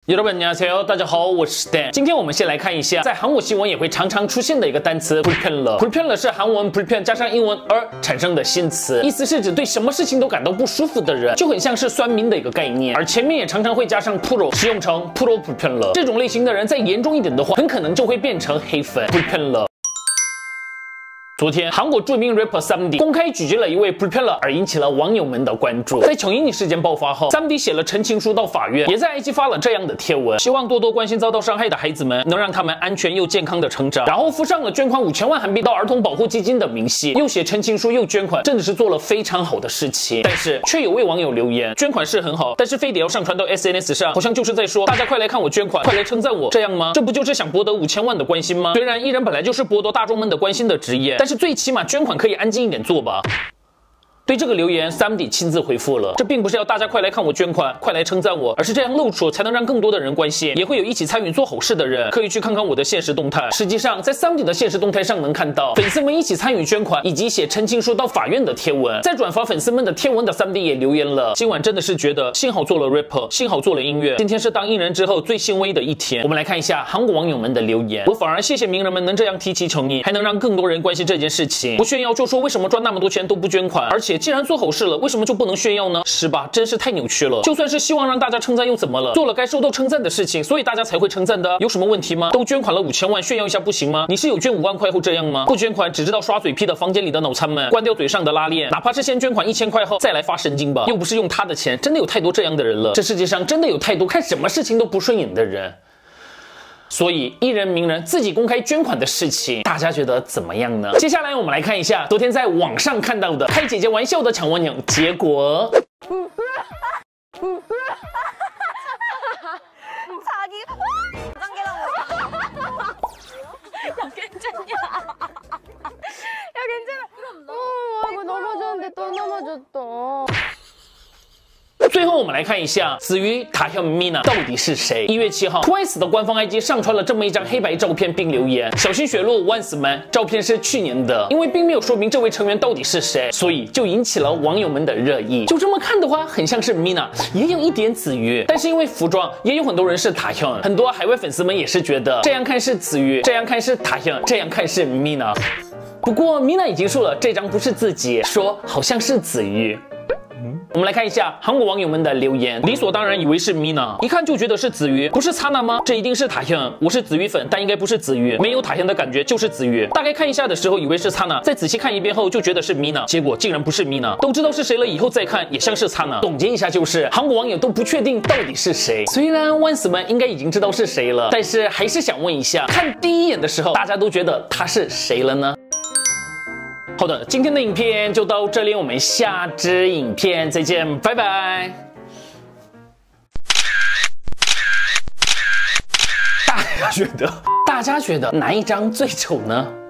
여러분 안녕하세요，大家好，我是 Dan。今天我们先来看一下，在韩国新闻也会常常出现的一个单词 불편러。불편러是韩文 불편加上英文而产生的新词，意思是指对什么事情都感到不舒服的人，就很像是酸民的一个概念。而前面也常常会加上 pro， 使用成 pro 불편러。这种类型的人，再严重一点的话，很可能就会变成黑粉 불편러。 昨天，韩国著名 rapper 쌈디公开拒绝了一位 불편러， 而引起了网友们的关注。在琼英事件爆发后，쌈디写了陈情书到法院，也在 IG 发了这样的贴文，希望多多关心遭到伤害的孩子们，能让他们安全又健康的成长。然后附上了捐款5000万韩币到儿童保护基金的明细，又写陈情书又捐款，真的是做了非常好的事情。但是却有位网友留言，捐款是很好，但是非得要上传到 SNS 上，好像就是在说大家快来看我捐款，快来称赞我，这样吗？这不就是想博得5000万的关心吗？虽然艺人本来就是博得大众们的关心的职业，但是最起码捐款可以安静一点做吧。对这个留言 ，쌈디亲自回复了，这并不是要大家快来看我捐款，快来称赞我，而是这样露出才能让更多的人关心，也会有一起参与做好事的人，可以去看看我的现实动态。实际上，在 쌈디的现实动态上能看到粉丝们一起参与捐款，以及写陈情书到法院的贴文。在转发粉丝们的贴文的 쌈디也留言了，今晚真的是觉得幸好做了 rapper， 幸好做了音乐，今天是当艺人之后最欣慰的一天。我们来看一下韩国网友们的留言，我反而谢谢名人们能这样提起诚意，还能让更多人关心这件事情，不炫耀就说为什么赚那么多钱都不捐款，而且既然做好事了，为什么就不能炫耀呢？是吧？真是太扭曲了。就算是希望让大家称赞又怎么了？做了该受到称赞的事情，所以大家才会称赞的，有什么问题吗？都捐款了5000万，炫耀一下不行吗？你是有捐5万块后这样吗？不捐款只知道刷嘴皮的房间里的脑残们，关掉嘴上的拉链，哪怕是先捐款1000块后再来发神经吧，又不是用他的钱，真的有太多这样的人了。这世界上真的有太多看什么事情都不顺眼的人。所以，艺人名人自己公开捐款的事情，大家觉得怎么样呢？接下来我们来看一下昨天在网上看到的开姐姐玩笑的抢网友结果。最后我们来看一下子瑜、다현、미나到底是谁？1月7号 ，TWICE 的官方 IG 上传了这么一张黑白照片，并留言：“小心雪落，once man。”照片是去年的，因为并没有说明这位成员到底是谁，所以就引起了网友们的热议。就这么看的话，很像是 미나， 也有一点子瑜，但是因为服装，也有很多人是다현，很多海外粉丝们也是觉得这样看是子瑜，这样看是다현，这样看是 미나。不过 미나已经说了，这张不是自己，说好像是子瑜。我们来看一下韩国网友们的留言，理所当然以为是 미나， 一看就觉得是子瑜，不是擦娜吗？这一定是다현，我是子瑜粉，但应该不是子瑜，没有다현的感觉，就是子瑜。大概看一下的时候以为是擦娜，再仔细看一遍后就觉得是 미나， 结果竟然不是 미나。都知道是谁了，以后再看也像是擦娜。总结一下就是，韩国网友都不确定到底是谁。虽然once们应该已经知道是谁了，但是还是想问一下，看第一眼的时候，大家都觉得他是谁了呢？好的，今天的影片就到这里，我们下支影片再见，拜拜。大家觉得哪一张最丑呢？